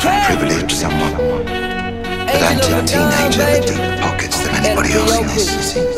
and privileged somewhat, but ain't a teenager with deeper pockets than anybody else in this, you see.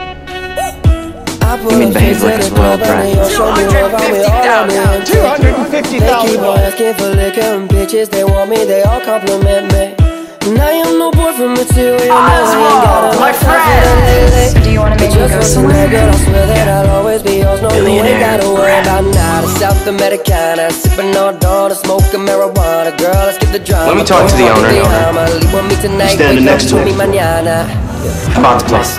You mean behave like a spoiled brat? 250,000! 250,000! They keep on asking for liquor and bitches, they want me, they all compliment me. And I am no boyfriend material, Oswald, my friend! Do you want to make me go somewhere? Girl, I swear that I'll always be yours. No, you ain't gotta worry about nada. South Americana, sipping on dawn, smoking marijuana. Girl, let's get the drama. Let me talk to the owner. You're standing next to him. About the place.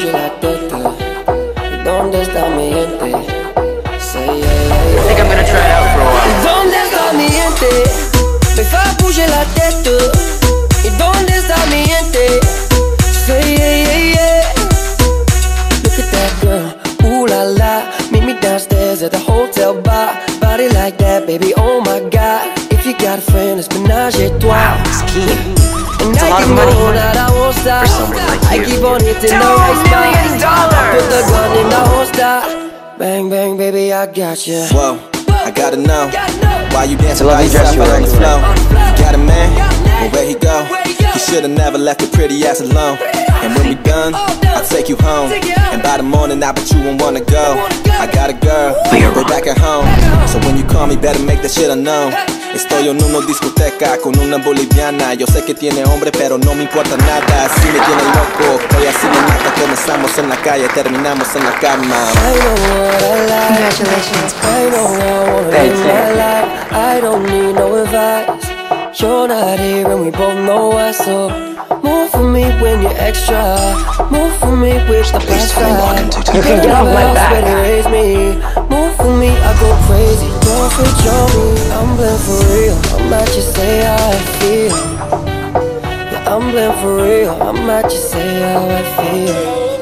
I think I'm gonna try it out for a while. ¿Dónde está mi gente? Me fa bouger la tête. ¿Y dónde está mi gente? Say yeah, yeah, yeah. Look at that girl, ooh la la. Meet me downstairs at the hotel bar. Body like that, baby, oh my God. If you got a friend, it's menage a trois. Wow, it's key. And It's a I lot of keep money on that I won't stop. for someone like I you. keep on hitting the $2 right million! spot. Put the gun in the holster. Bang, bang, baby, I got you. Whoa, I gotta know why you dancing I love by you dressed yourself out on the floor. right. You got a man? Well, where he go? He should've never left your pretty ass alone. And when we done, I'll take you home. And by the morning, I bet you won't wanna go. I got a girl, way back at home. So when you call me, better make that shit unknown. Estoy en una discoteca con una boliviana. Yo sé que tiene hombre, pero no me importa nada. Si me tiene loco, hoy así me mata. Comenzamos en la calle, terminamos en la cama. I know what I like. Congratulations. I know I wanna Thanks, live my life. I don't need no advice. You're not here and we both know why. So move for me when you're extra. Move for me with the least past for me wanting to You take can get off my back. back. Raise me. Move for me, I go crazy. Don't switch on me. I'm blind for real. I might just say how I feel. Yeah, I'm blind for real. I might just say how I feel.